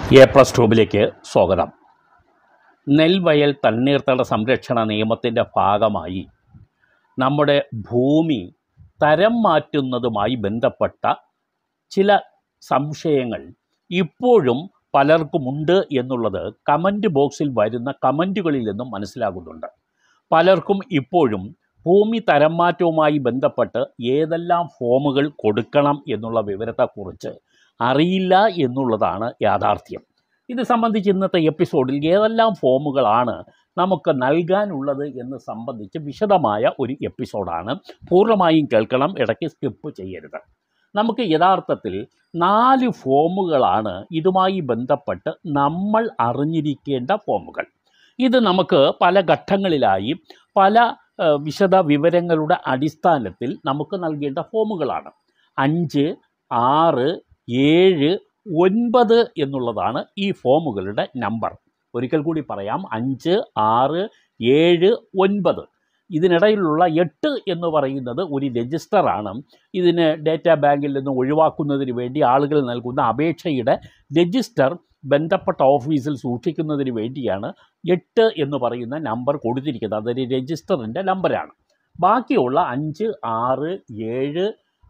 A+ട്യൂബിലേക്ക് സ്വാഗതം. നെൽവയൽ തണ്ണീർത്തട സംരക്ഷണ നിയമത്തിൻ്റെ ഭാഗമായി നമ്മുടെ ഭൂമി തരം മാറ്റുന്നതുമായി ബന്ധപ്പെട്ട ചില സംശയങ്ങൾ ഇപ്പോഴും പലർക്കുമുണ്ട് എന്നുള്ളത് കമൻറ്റ് ബോക്സിൽ വരുന്ന കമൻറ്റുകളിൽ നിന്നും മനസ്സിലാകുന്നുണ്ട്. പലർക്കും ഇപ്പോഴും ഭൂമി തരം മാറ്റവുമായി ബന്ധപ്പെട്ട് ഏതെല്ലാം ഫോമുകൾ കൊടുക്കണം എന്നുള്ള വിവരത്തെക്കുറിച്ച് അറിയില്ല എന്നുള്ളതാണ് യാഥാർത്ഥ്യം. ഇത് സംബന്ധിച്ച് ഇന്നത്തെ എപ്പിസോഡിൽ ഏതെല്ലാം ഫോമുകളാണ് നമുക്ക് നൽകാനുള്ളത് എന്ന് സംബന്ധിച്ച് വിശദമായ ഒരു എപ്പിസോഡാണ്. പൂർണ്ണമായും കേൾക്കണം, ഇടയ്ക്ക് സ്കിപ്പ് ചെയ്യരുത്. നമുക്ക് യഥാർത്ഥത്തിൽ 4 ഫോമുകളാണ് ഇതുമായി ബന്ധപ്പെട്ട് നമ്മൾ അറിഞ്ഞിരിക്കേണ്ട ഫോമുകൾ. ഇത് നമുക്ക് പല ഘട്ടങ്ങളിലായി പല വിശദ വിവരങ്ങളുടെ അടിസ്ഥാനത്തിൽ നമുക്ക് നൽകേണ്ട ഫോമുകളാണ്. 5, 6, 7, 9 എന്നുള്ളതാണ് ഈ ഫോമുകളുടെ നമ്പർ. ഒരിക്കൽ കൂടി പറയാം, 5, 6, 7, 9. ഇതിനിടയിലുള്ള 8 എന്ന് പറയുന്നത് ഒരു രജിസ്റ്ററാണ്. ഇതിന് ഡേറ്റാ ബാങ്കിൽ നിന്ന് ഒഴിവാക്കുന്നതിന് വേണ്ടി ആളുകൾ നൽകുന്ന അപേക്ഷയുടെ രജിസ്റ്റർ ബന്ധപ്പെട്ട ഓഫീസിൽ സൂക്ഷിക്കുന്നതിന് വേണ്ടിയാണ് 8 എന്ന് പറയുന്ന നമ്പർ കൊടുത്തിരിക്കുന്നത്. അതൊരു രജിസ്റ്ററിൻ്റെ നമ്പറാണ്. ബാക്കിയുള്ള 5, 6, 7,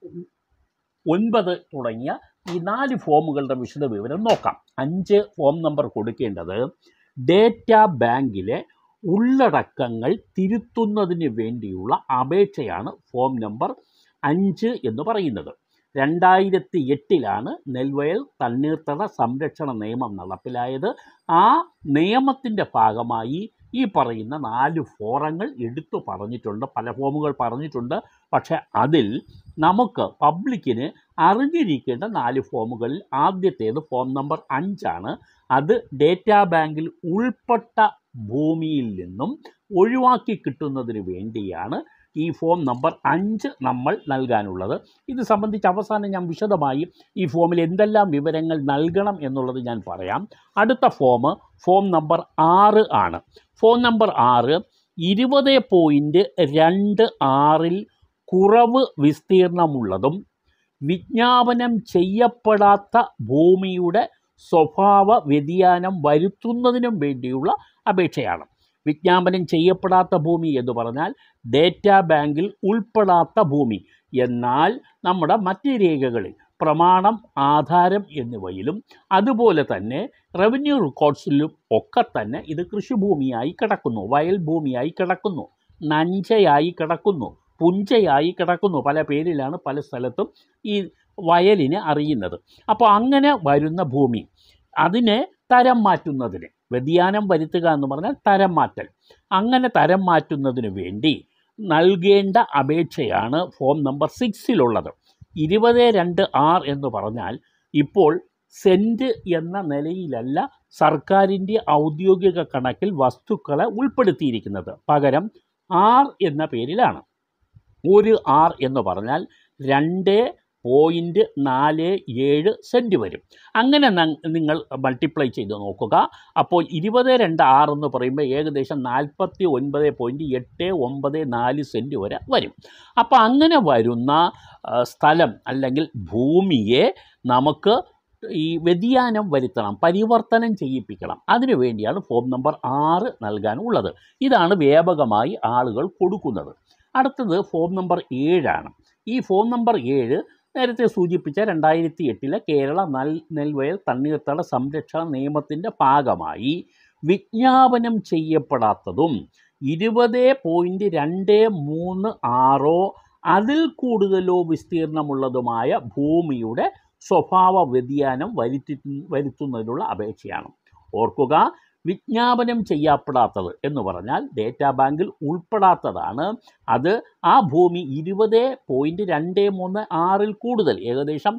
9 തുടങ്ങിയ ഈ 4 ഫോമുകളുടെ വിശദ വിവരം നോക്കാം. 5 ഫോം നമ്പർ കൊടുക്കേണ്ടത് ഡേറ്റാ ബാങ്കിലെ ഉള്ളടക്കങ്ങൾ തിരുത്തുന്നതിന് വേണ്ടിയുള്ള അപേക്ഷയാണ് ഫോം നമ്പർ 5 എന്ന് പറയുന്നത്. 2008 നെൽവയൽ തണ്ണീർത്തട സംരക്ഷണ നിയമം നടപ്പിലായത്. ആ നിയമത്തിൻ്റെ ഭാഗമായി ഈ പറയുന്ന 4 ഫോറങ്ങൾ എടുത്തു പറഞ്ഞിട്ടുണ്ട്. പല ഫോമുകൾ പറഞ്ഞിട്ടുണ്ട്, പക്ഷേ അതിൽ നമുക്ക് പബ്ലിക്കിന് അറിഞ്ഞിരിക്കേണ്ട 4 ഫോമുകളിൽ ആദ്യത്തേത് ഫോം നമ്പർ 5 അത് ഡേറ്റാ ബാങ്കിൽ ഉൾപ്പെട്ട ഭൂമിയിൽ നിന്നും ഒഴിവാക്കി കിട്ടുന്നതിന് വേണ്ടിയാണ് ഈ ഫോം നമ്പർ 5 നമ്മൾ നൽകാനുള്ളത്. ഇത് സംബന്ധിച്ച് അവസാനം ഞാൻ വിശദമായി ഈ ഫോമിൽ എന്തെല്ലാം വിവരങ്ങൾ നൽകണം എന്നുള്ളത് ഞാൻ പറയാം. അടുത്ത ഫോം നമ്പർ 6 ആണ്. ഫോം നമ്പർ 6 20.26 കുറവ് വിസ്തീർണമുള്ളതും വിജ്ഞാപനം ചെയ്യപ്പെടാത്ത ഭൂമിയുടെ സ്വഭാവ വ്യതിയാനം വരുത്തുന്നതിനും വേണ്ടിയുള്ള അപേക്ഷയാണ്. വിജ്ഞാപനം ചെയ്യപ്പെടാത്ത ഭൂമി എന്ന് പറഞ്ഞാൽ ഡേറ്റാ ബാങ്കിൽ ഉൾപ്പെടാത്ത ഭൂമി. എന്നാൽ നമ്മുടെ മറ്റ് രേഖകളിൽ പ്രമാണം, ആധാരം എന്നിവയിലും അതുപോലെ തന്നെ റവന്യൂ റെക്കോർഡ്സിലും ഒക്കെ തന്നെ ഇത് കൃഷിഭൂമിയായി കിടക്കുന്നു, വയൽ ഭൂമിയായി കിടക്കുന്നു, നഞ്ചയായി കിടക്കുന്നു, പുഞ്ചയായി കിടക്കുന്നു. പല പേരിലാണ് പല സ്ഥലത്തും ഈ വയലിനെ അറിയുന്നത്. അപ്പോൾ അങ്ങനെ വരുന്ന ഭൂമി അതിനെ തരം മാറ്റുന്നതിന്, വ്യതിയാനം വരുത്തുക എന്ന് പറഞ്ഞാൽ തരം മാറ്റൽ, അങ്ങനെ തരം മാറ്റുന്നതിന് വേണ്ടി നൽകേണ്ട അപേക്ഷയാണ് ഫോം നമ്പർ 6 20.2R എന്ന് പറഞ്ഞാൽ ഇപ്പോൾ സെൻറ്റ് എന്ന നിലയിലല്ല സർക്കാരിൻ്റെ ഔദ്യോഗിക കണക്കിൽ വസ്തുക്കളെ ഉൾപ്പെടുത്തിയിരിക്കുന്നത്. പകരം R എന്ന പേരിലാണ്. ഒരു R എന്ന് പറഞ്ഞാൽ 2.47 സെൻറ്റ് വരും. അങ്ങനെ നിങ്ങൾ മൾട്ടിപ്ലൈ ചെയ്ത് നോക്കുക. അപ്പോൾ 20.2R എന്ന് പറയുമ്പോൾ ഏകദേശം 49.894 സെൻറ്റ് വരെ വരും. അപ്പോൾ അങ്ങനെ വരുന്ന സ്ഥലം അല്ലെങ്കിൽ ഭൂമിയെ നമുക്ക് ഈ വ്യതിയാനം വരുത്തണം, പരിവർത്തനം ചെയ്യിപ്പിക്കണം. അതിനു വേണ്ടിയാണ് ഫോം നമ്പർ 6 നൽകാനുള്ളത്. ഇതാണ് വ്യാപകമായി ആളുകൾ കൊടുക്കുന്നത്. അടുത്തത് ഫോം നമ്പർ 7 ഈ ഫോം നമ്പർ 7 നേരത്തെ സൂചിപ്പിച്ച 2008 കേരള നെൽവയൽ തണ്ണീർത്തട സംരക്ഷണ നിയമത്തിൻ്റെ ഭാഗമായി വിജ്ഞാപനം ചെയ്യപ്പെടാത്തതും 20.23 അതിൽ കൂടുതലോ വിസ്തീർണമുള്ളതുമായ ഭൂമിയുടെ സ്വഭാവ വ്യതിയാനം വരുത്തുന്നതിനുള്ള അപേക്ഷയാണ്. ഓർക്കുക, വിജ്ഞാപനം ചെയ്യപ്പെടാത്തത് എന്ന് പറഞ്ഞാൽ ഡേറ്റാ ബാങ്കിൽ ഉൾപ്പെടാത്തതാണ്. അത് ആ ഭൂമി 20.236 കൂടുതൽ, ഏകദേശം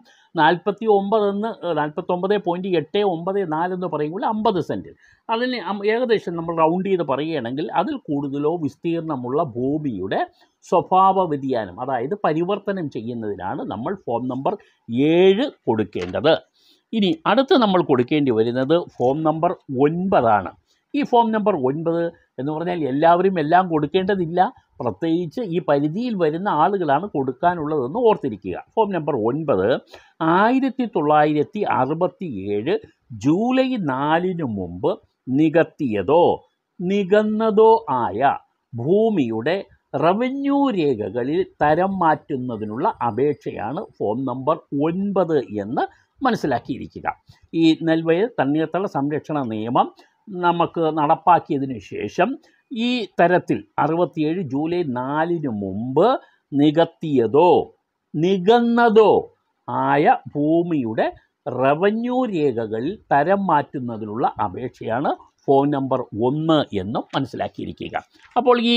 49.894 എന്ന് പറയുമ്പോൾ 50 സെൻറ്റ്. അതിന് ഏകദേശം നമ്മൾ റൗണ്ട് ചെയ്ത് പറയുകയാണെങ്കിൽ അതിൽ കൂടുതലോ വിസ്തീർണമുള്ള ഭൂമിയുടെ സ്വഭാവ വ്യതിയാനം, അതായത് പരിവർത്തനം ചെയ്യുന്നതിനാണ് നമ്മൾ ഫോം നമ്പർ 7 കൊടുക്കേണ്ടത്. ഇനി അടുത്ത് നമ്മൾ കൊടുക്കേണ്ടി വരുന്നത് ഫോം നമ്പർ 9 ഈ ഫോം നമ്പർ 9 എന്ന് പറഞ്ഞാൽ എല്ലാവരും എല്ലാം കൊടുക്കേണ്ടതില്ല. പ്രത്യേകിച്ച് ഈ പരിധിയിൽ വരുന്ന ആളുകളാണ് കൊടുക്കാനുള്ളതെന്ന് ഓർത്തിരിക്കുക. ഫോം നമ്പർ 9 1967 ജൂലൈ 4 മുമ്പ് നികത്തിയതോ നികന്നതോ ആയ ഭൂമിയുടെ റവന്യൂ രേഖകളിൽ തരം മാറ്റുന്നതിനുള്ള അപേക്ഷയാണ് ഫോം നമ്പർ 9 എന്ന് മനസ്സിലാക്കിയിരിക്കുക. ഈ നെൽവയൽ തണ്ണീർത്തട സംരക്ഷണ നിയമം നമുക്ക് നടപ്പാക്കിയതിന് ശേഷം ഈ തരത്തിൽ 67 ജൂലൈ 4 മുമ്പ് നികത്തിയതോ നികന്നതോ ആയ ഭൂമിയുടെ റവന്യൂ രേഖകളിൽ തരം മാറ്റുന്നതിനുള്ള അപേക്ഷയാണ് ഫോം നമ്പർ 1 എന്നും മനസ്സിലാക്കിയിരിക്കുക. അപ്പോൾ ഈ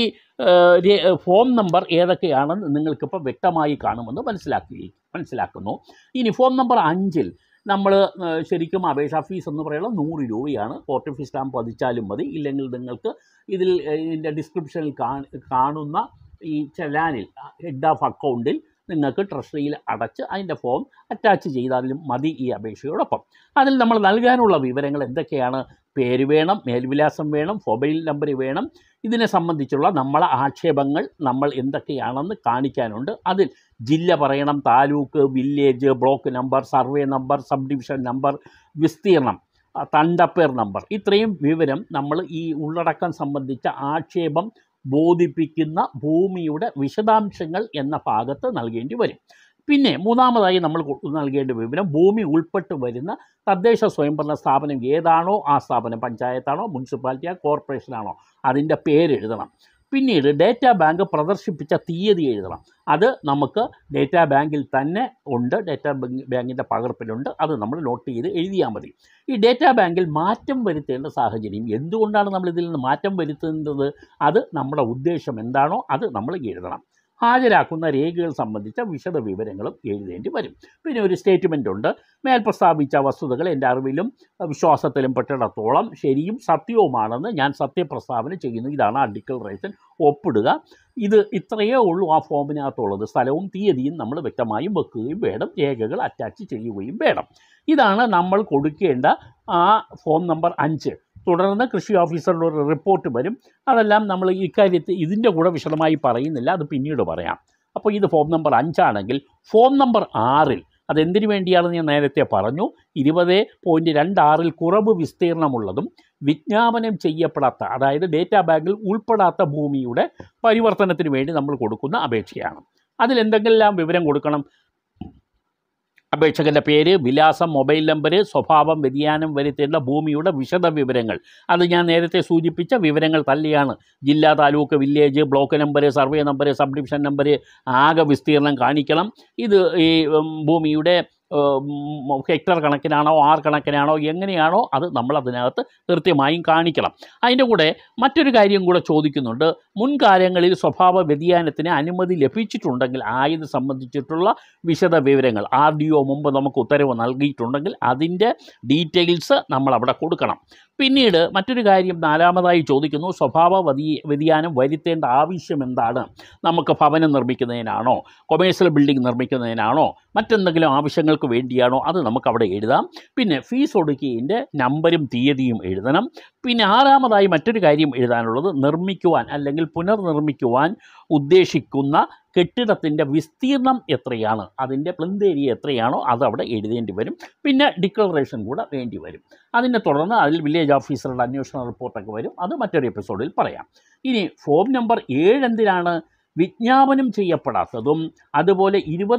ഫോം നമ്പർ ഏതൊക്കെയാണെന്ന് നിങ്ങൾക്കിപ്പോൾ വ്യക്തമായി കാണുമെന്ന് മനസ്സിലാക്കുന്നു. ഇനി ഫോം നമ്പർ 5 നമ്മൾ ശരിക്കും അപേക്ഷാ ഫീസ് എന്ന് പറയുന്നത് 100 രൂപയാണ്. പോർട്ട് ഓഫീസ് സ്റ്റാമ്പ് പതിച്ചാലും മതി. ഇല്ലെങ്കിൽ നിങ്ങൾക്ക് ഇതിൻ്റെ ഡിസ്ക്രിപ്ഷനിൽ കാണുന്ന ഈ ചലാനിൽ ഹെഡ് ഓഫ് അക്കൗണ്ടിൽ നിങ്ങൾക്ക് ട്രഷറിയിൽ അടച്ച് അതിൻ്റെ ഫോം അറ്റാച്ച് ചെയ്താലും മതി ഈ അപേക്ഷയോടൊപ്പം. അതിൽ നമ്മൾ നൽകാനുള്ള വിവരങ്ങൾ എന്തൊക്കെയാണ്? പേര് വേണം, മേൽവിലാസം വേണം, മൊബൈൽ നമ്പർ വേണം. ഇതിനെ സംബന്ധിച്ചുള്ള നമ്മളെ ആക്ഷേപങ്ങൾ നമ്മൾ എന്തൊക്കെയാണെന്ന് കാണിക്കാനുണ്ട്. അതിൽ ജില്ല പറയണം, താലൂക്ക്, village, block number, survey number, subdivision number, വിസ്തീർണം, തണ്ടപ്പേർ നമ്പർ, ഇത്രയും വിവരം നമ്മൾ ഈ ഉള്ളടക്കം സംബന്ധിച്ച ആക്ഷേപം ബോധിപ്പിക്കുന്ന ഭൂമിയുടെ വിശദാംശങ്ങൾ എന്ന ഭാഗത്ത് നൽകേണ്ടി വരും. പിന്നെ മൂന്നാമതായി നമ്മൾ നൽകേണ്ട വിവരം ഭൂമി ഉൾപ്പെട്ട് വരുന്ന തദ്ദേശ സ്വയംഭരണ സ്ഥാപനം ഏതാണോ ആ സ്ഥാപനം, പഞ്ചായത്താണോ മുനിസിപ്പാലിറ്റിയോ കോർപ്പറേഷനാണോ, അതിൻ്റെ പേരെഴുതണം. പിന്നീട് ഡേറ്റാ ബാങ്ക് പ്രദർശിപ്പിച്ച തീയതി എഴുതണം. അത് നമുക്ക് ഡേറ്റാ ബാങ്കിൽ തന്നെ ഉണ്ട്, ഡേറ്റാ ബാങ്കിൻ്റെ പകർപ്പിലുണ്ട്. അത് നമ്മൾ നോട്ട് ചെയ്ത് എഴുതിയാൽ മതി. ഈ ഡേറ്റാ ബാങ്കിൽ മാറ്റം വരുത്തേണ്ട സാഹചര്യം എന്തുകൊണ്ടാണ് നമ്മൾ ഇതിൽ നിന്ന് മാറ്റം വരുത്തേണ്ടത്, അത് നമ്മുടെ ഉദ്ദേശം എന്താണോ അത് നമ്മൾ എഴുതണം. ഹാജരാക്കുന്ന രേഖകൾ സംബന്ധിച്ച വിശദ വിവരങ്ങളും എഴുതേണ്ടി വരും. പിന്നെ ഒരു സ്റ്റേറ്റ്മെൻ്റ് ഉണ്ട്. മേൽ പ്രസ്താവിച്ച വസ്തുതകൾ എൻ്റെ അറിവിലും വിശ്വാസത്തിലും പെട്ടിടത്തോളം ശരിയും സത്യവുമാണെന്ന് ഞാൻ സത്യപ്രസ്താവന ചെയ്യുന്നു. ഇതാണ് ആ ഡിക്ലറേഷൻ. ഒപ്പിടുക. ഇത് ഇത്രയേ ഉള്ളൂ ആ ഫോമിനകത്തുള്ളത്. സ്ഥലവും തീയതിയും നമ്മൾ വ്യക്തമായും വെക്കുകയും വേണം. രേഖകൾ അറ്റാച്ച് ചെയ്യുകയും വേണം. ഇതാണ് നമ്മൾ കൊടുക്കേണ്ട ആ ഫോം നമ്പർ 5. തുടർന്ന് കൃഷി ഓഫീസറുടെ ഒരു റിപ്പോർട്ട് വരും. അതെല്ലാം നമ്മൾ ഇക്കാര്യത്തിൽ ഇതിൻ്റെ കൂടെ വിശദമായി പറയുന്നില്ല, അത് പിന്നീട് പറയാം. അപ്പോൾ ഇത് ഫോം നമ്പർ 5 ആണെങ്കിൽ ഫോം നമ്പർ 6 അതെന്തിനു വേണ്ടിയാണെന്ന് ഞാൻ നേരത്തെ പറഞ്ഞു. 20.26 കുറവ് വിസ്തീർണമുള്ളതും വിജ്ഞാപനം ചെയ്യപ്പെടാത്ത, അതായത് ഡേറ്റാ ബാങ്കിൽ ഉൾപ്പെടാത്ത ഭൂമിയുടെ പരിവർത്തനത്തിന് വേണ്ടി നമ്മൾ കൊടുക്കുന്ന അപേക്ഷയാണ്. അതിലെന്തെങ്കിലും വിവരം കൊടുക്കണം? അപേക്ഷകൻ്റെ പേര്, വിലാസം, മൊബൈൽ നമ്പർ, സ്വഭാവം വ്യതിയാനം വരുത്തേണ്ട ഭൂമിയുടെ വിശദ വിവരങ്ങൾ. അത് ഞാൻ നേരത്തെ സൂചിപ്പിച്ച വിവരങ്ങൾ തന്നെയാണ്. ജില്ല, താലൂക്ക്, village, block number, survey number, subdivision number, ആകെ വിസ്തീർണം കാണിക്കണം. ഇത് ഈ ഭൂമിയുടെ ഹെക്ടർ കണക്കിനാണോ ആർ കണക്കിനാണോ എങ്ങനെയാണോ അത് നമ്മൾ അതിനകത്ത് കൃത്യമായും കാണിക്കണം. അതിൻ്റെ കൂടെ മറ്റൊരു കാര്യം കൂടെ ചോദിക്കുന്നുണ്ട്. മുൻകാലങ്ങളിൽ സ്വഭാവ വ്യതിയാനത്തിന് അനുമതി ലഭിച്ചിട്ടുണ്ടെങ്കിൽ ആയത് സംബന്ധിച്ചിട്ടുള്ള വിശദ വിവരങ്ങൾ RDO മുമ്പ് നമുക്ക് ഉത്തരവ് നൽകിയിട്ടുണ്ടെങ്കിൽ അതിൻ്റെ ഡീറ്റെയിൽസ് നമ്മളവിടെ കൊടുക്കണം. പിന്നീട് മറ്റൊരു കാര്യം 4-മതായി ചോദിക്കുന്നു. സ്വഭാവ വ്യതിയാനം വരുത്തേണ്ട ആവശ്യം എന്താണ്? നമുക്ക് ഭവനം നിർമ്മിക്കുന്നതിനാണോ, കൊമേഴ്സ്യൽ ബിൽഡിംഗ് നിർമ്മിക്കുന്നതിനാണോ, മറ്റെന്തെങ്കിലും ആവശ്യങ്ങൾക്ക് വേണ്ടിയാണോ, അത് നമുക്കവിടെ എഴുതാം. പിന്നെ ഫീസ് ഒടുക്കിയതിൻ്റെ നമ്പരും തീയതിയും എഴുതണം. പിന്നെ 6-മതായി മറ്റൊരു കാര്യം എഴുതാനുള്ളത് നിർമ്മിക്കുവാൻ അല്ലെങ്കിൽ പുനർനിർമ്മിക്കുവാൻ ഉദ്ദേശിക്കുന്ന കെട്ടിടത്തിൻ്റെ വിസ്തീർണം എത്രയാണ്, അതിൻ്റെ പ്ലിന്ത് ഏരിയ എത്രയാണോ അത് അവിടെ എഴുതേണ്ടി വരും. പിന്നെ ഡിക്ലറേഷൻ കൂടെ വേണ്ടി വരും. അതിനെ തുടർന്ന് അതിൽ വില്ലേജ് ഓഫീസറുടെ അന്വേഷണ റിപ്പോർട്ടൊക്കെ വരും. അത് മറ്റൊരു എപ്പിസോഡിൽ പറയാം. ഇനി ഫോം നമ്പർ 7 എന്തിനാണ്? വിജ്ഞാപനം ചെയ്യപ്പെടാത്തതും അതുപോലെ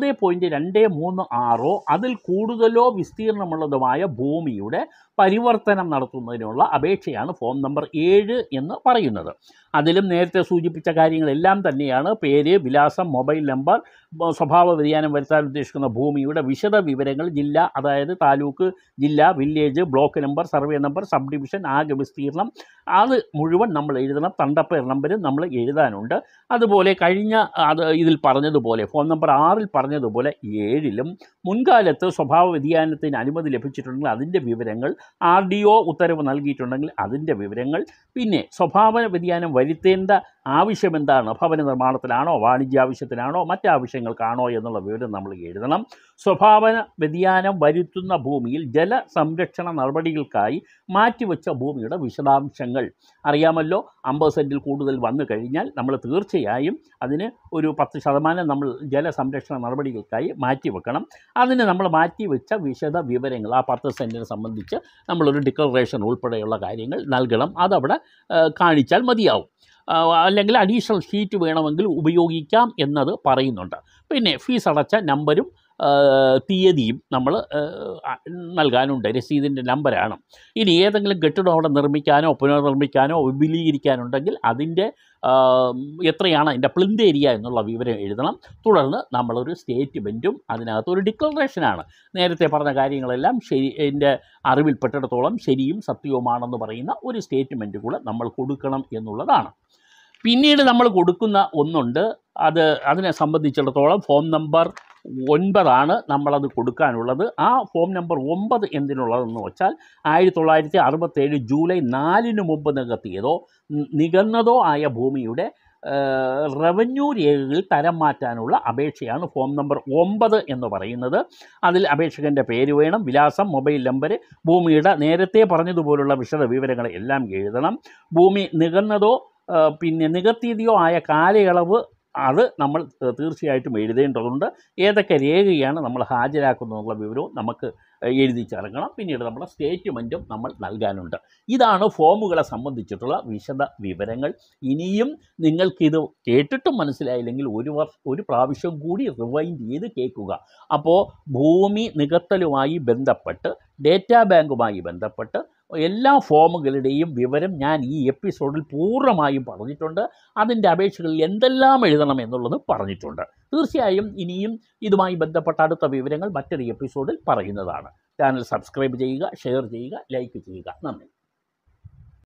20.236 അതിൽ കൂടുതലോ വിസ്തീർണമുള്ളതുമായ ഭൂമിയുടെ പരിവർത്തനം നടത്തുന്നതിനുള്ള അപേക്ഷയാണ് ഫോം നമ്പർ 7 എന്ന് പറയുന്നത്. അതിലും നേരത്തെ സൂചിപ്പിച്ച കാര്യങ്ങളെല്ലാം തന്നെയാണ്. പേര്, വിലാസം, മൊബൈൽ നമ്പർ, സ്വഭാവ വ്യതിയാനം വരുത്താൻ ഉദ്ദേശിക്കുന്ന ഭൂമിയുടെ വിശദ വിവരങ്ങൾ, ജില്ല അതായത് താലൂക്ക്, ജില്ല, village, block number, survey number, subdivision, ആകെ വിസ്തീർണം, അത് മുഴുവൻ നമ്മൾ എഴുതണം. തണ്ടപ്പേർ നമ്പരും നമ്മൾ എഴുതാനുണ്ട്. അതുപോലെ ഇതിൽ പറഞ്ഞതുപോലെ ഫോൺ നമ്പർ 6 പറഞ്ഞതുപോലെ 7 മുൻകാലത്ത് സ്വഭാവ വ്യതിയാനത്തിന് അനുമതി ലഭിച്ചിട്ടുണ്ടെങ്കിൽ അതിൻ്റെ വിവരങ്ങൾ, RDO ഉത്തരവ് നൽകിയിട്ടുണ്ടെങ്കിൽ അതിൻ്റെ വിവരങ്ങൾ, പിന്നെ സ്വഭാവ വ്യതിയാനം വരുത്തേണ്ട ആവശ്യം എന്താണ്, ഭവന നിർമ്മാണത്തിനാണോ, വാണിജ്യാവശ്യത്തിനാണോ, മറ്റാവശ്യങ്ങൾക്കാണോ എന്നുള്ള വിവരം നമ്മൾ എഴുതണം. സ്വഭാവ വ്യതിയാനം വരുത്തുന്ന ഭൂമിയിൽ ജലസംരക്ഷണ നടപടികൾക്കായി മാറ്റിവെച്ച ഭൂമിയുടെ വിശദാംശങ്ങൾ അറിയാമല്ലോ. 50 സെൻറ്റിൽ കൂടുതൽ വന്നു കഴിഞ്ഞാൽ നമ്മൾ തീർച്ചയായും അതിന് ഒരു 10% നമ്മൾ ജലസംരക്ഷണ നടപടികൾക്കായി മാറ്റിവെക്കണം. അതിന് നമ്മൾ മാറ്റിവെച്ച വിശദ വിവരങ്ങൾ ആ 10 സെൻറ്റിനെ സംബന്ധിച്ച് നമ്മളൊരു ഡിക്ലറേഷൻ ഉൾപ്പെടെയുള്ള കാര്യങ്ങൾ നൽകണം. അതവിടെ കാണിച്ചാൽ മതിയാവും. അല്ലെങ്കിൽ അഡീഷണൽ ഷീറ്റ് വേണമെങ്കിൽ ഉപയോഗിക്കാം എന്നത് പറയുന്നുണ്ട്. പിന്നെ ഫീസ് അടച്ച നമ്പരും തീയതിയും നമ്മൾ നൽകാനുണ്ട്. രസീതിൻ്റെ നമ്പരാണ്. ഇനി ഏതെങ്കിലും കെട്ടിടം അവിടെ നിർമ്മിക്കാനോ പുനർനിർമ്മിക്കാനോ വിപുലീകരിക്കാനുണ്ടെങ്കിൽ അതിൻ്റെ എത്രയാണ് അതിൻ്റെ പ്ലിന്ത് ഏരിയ എന്നുള്ള വിവരം എഴുതണം. തുടർന്ന് നമ്മളൊരു സ്റ്റേറ്റ്മെൻറ്റും അതിനകത്തൊരു ഡിക്ലറേഷനാണ്. നേരത്തെ പറഞ്ഞ കാര്യങ്ങളെല്ലാം ശരി, എൻ്റെ അറിവിൽപ്പെട്ടിടത്തോളം ശരിയും സത്യവുമാണെന്ന് പറയുന്ന ഒരു സ്റ്റേറ്റ്മെൻറ്റ് കൂടെ നമ്മൾ കൊടുക്കണം എന്നുള്ളതാണ്. പിന്നീട് നമ്മൾ കൊടുക്കുന്ന ഒന്നുണ്ട്, അതിനെ സംബന്ധിച്ചിടത്തോളം ഫോം നമ്പർ 9 നമ്മളത് കൊടുക്കാനുള്ളത്. ആ ഫോം നമ്പർ 9 എന്തിനുള്ളതെന്ന് വെച്ചാൽ 1967 ജൂലൈ 4 മുമ്പ് നികന്നതോ ആയ ഭൂമിയുടെ റവന്യൂ രേഖകൾ തരം മാറ്റാനുള്ള അപേക്ഷയാണ് ഫോം നമ്പർ 9 എന്ന് പറയുന്നത്. അതിൽ അപേക്ഷകൻ്റെ പേര് വേണം, വിലാസം, മൊബൈൽ നമ്പർ, ഭൂമിയുടെ നേരത്തെ പറഞ്ഞതുപോലുള്ള വിശദ വിവരങ്ങൾ എല്ലാം എഴുതണം. ഭൂമി നികന്നതോ പിന്നെ നികത്തിയതയോ ആയ കാലയളവ് അത് നമ്മൾ തീർച്ചയായിട്ടും എഴുതേണ്ടതുണ്ട്. ഏതൊക്കെ രേഖയാണ് നമ്മൾ ഹാജരാക്കുന്നതെന്നുള്ള വിവരവും നമുക്ക് എഴുതി ചേർക്കണം. പിന്നീട് നമ്മുടെ സ്റ്റേറ്റ്മെൻറ്റും നമ്മൾ നൽകാനുണ്ട്. ഇതാണ് ഫോമുകളെ സംബന്ധിച്ചിട്ടുള്ള വിശദ വിവരങ്ങൾ. ഇനിയും നിങ്ങൾക്കിത് കേട്ടിട്ടും മനസ്സിലായില്ലെങ്കിൽ ഒരു പ്രാവശ്യം കൂടി റിവൈൻഡ് ചെയ്ത് കേൾക്കുക. അപ്പോൾ ഭൂമി നികത്തലുമായി ബന്ധപ്പെട്ട് ഡേറ്റാ ബാങ്കുമായി ബന്ധപ്പെട്ട് എല്ലാ ഫോമുകളുടെയും വിവരം ഞാൻ ഈ എപ്പിസോഡിൽ പൂർണ്ണമായും പറഞ്ഞിട്ടുണ്ട്. അതിൻ്റെ അപേക്ഷകളിൽ എന്തെല്ലാം എഴുതണം എന്നുള്ളത് പറഞ്ഞിട്ടുണ്ട്. തീർച്ചയായും ഇനിയും ഇതുമായി ബന്ധപ്പെട്ട അടുത്ത വിവരങ്ങൾ മറ്റൊരു എപ്പിസോഡിൽ പറയുന്നതാണ്. ചാനൽ സബ്സ്ക്രൈബ് ചെയ്യുക, ഷെയർ ചെയ്യുക, ലൈക്ക് ചെയ്യുക. നന്ദി.